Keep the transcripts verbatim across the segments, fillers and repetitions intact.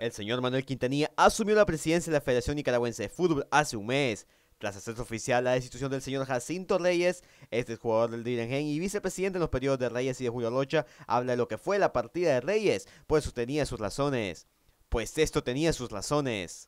El señor Manuel Quintanilla asumió la presidencia de la Federación Nicaragüense de Fútbol hace un mes. Tras hacerse oficial la destitución del señor Jacinto Reyes, este jugador del Dirigen y vicepresidente en los periodos de Reyes y de Julio Rocha, habla de lo que fue la partida de Reyes, pues eso tenía sus razones. Pues esto tenía sus razones.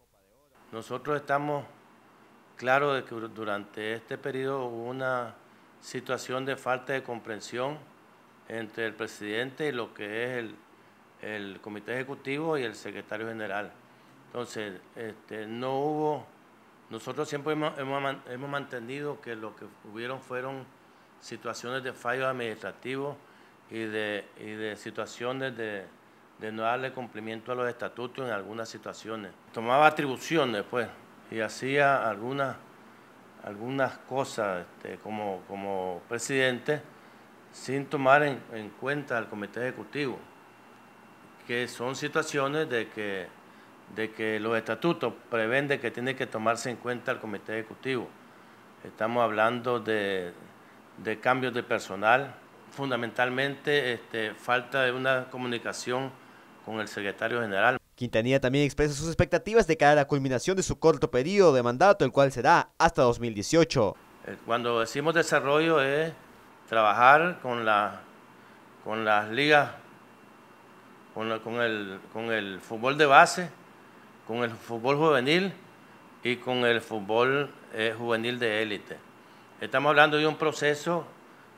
Nosotros estamos claros de que durante este periodo hubo una situación de falta de comprensión entre el presidente y lo que es el, el comité ejecutivo y el secretario general. Entonces, este, no hubo, nosotros siempre hemos, hemos, hemos mantenido que lo que hubieron fueron situaciones de fallos administrativos y de, y de situaciones de, de no darle cumplimiento a los estatutos en algunas situaciones. Tomaba atribuciones, pues, y hacía algunas, algunas cosas este, como, como presidente sin tomar en, en cuenta al comité ejecutivo, que son situaciones de que, de que los estatutos prevén de que tiene que tomarse en cuenta el comité ejecutivo. Estamos hablando de, de cambios de personal, fundamentalmente este, falta de una comunicación con el secretario general. Quintanilla también expresa sus expectativas de cara a la culminación de su corto periodo de mandato, el cual será hasta dos mil dieciocho. Cuando decimos desarrollo es trabajar con, la, con las ligas, con, la, con, el, con el fútbol de base, con el fútbol juvenil y con el fútbol eh, juvenil de élite. Estamos hablando de un proceso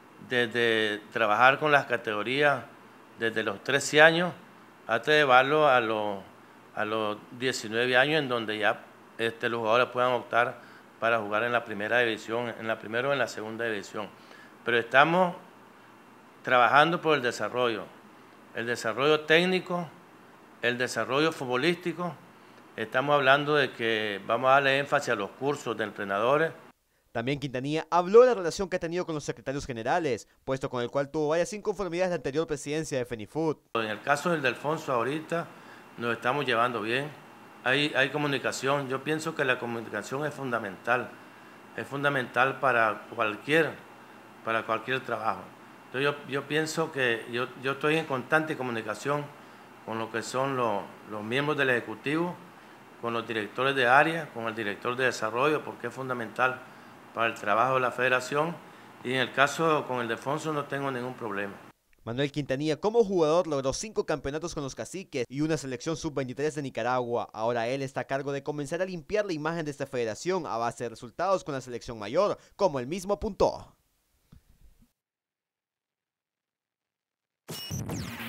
desde trabajar con las categorías desde los trece años hasta llevarlo a los, a los diecinueve años, en donde ya este, los jugadores puedan optar para jugar en la primera división, en la primera o en la segunda división. Pero estamos trabajando por el desarrollo, el desarrollo técnico, el desarrollo futbolístico. Estamos hablando de que vamos a darle énfasis a los cursos de entrenadores. También Quintanilla habló de la relación que ha tenido con los secretarios generales, puesto con el cual tuvo varias inconformidades de la anterior presidencia de FENIFUT. En el caso del Delfonso ahorita nos estamos llevando bien, hay, hay comunicación. Yo pienso que la comunicación es fundamental, es fundamental para cualquier, para cualquier trabajo. Entonces yo, yo pienso que yo, yo estoy en constante comunicación con lo que son los, los miembros del Ejecutivo, con los directores de área, con el director de desarrollo, porque es fundamental para el trabajo de la federación, y en el caso con el Delfonso no tengo ningún problema. Manuel Quintanilla como jugador logró cinco campeonatos con los Caciques y una selección sub veintitrés de Nicaragua. Ahora él está a cargo de comenzar a limpiar la imagen de esta federación a base de resultados con la selección mayor, como él mismo apuntó.